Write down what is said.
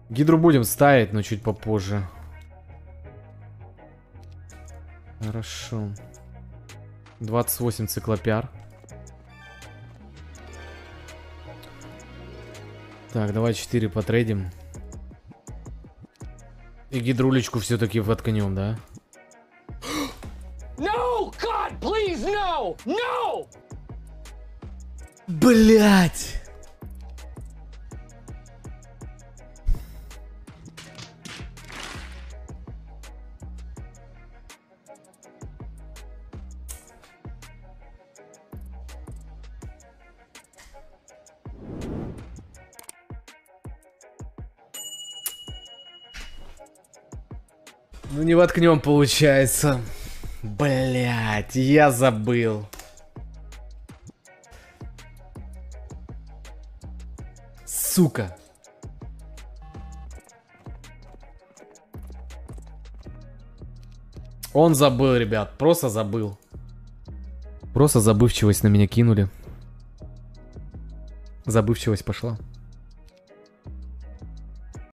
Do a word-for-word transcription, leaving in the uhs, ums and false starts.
Гидру будем ставить, но чуть попозже. Хорошо. двадцать восемь циклопиар. Так, давай четыре потрейдим. И гидрулечку все-таки воткнем, да? No, God, please, no, no! Блять! Ну не воткнем, получается. Блять, я забыл. Сука. Он забыл, ребят, просто забыл. Просто забывчивость на меня кинули. Забывчивость пошла.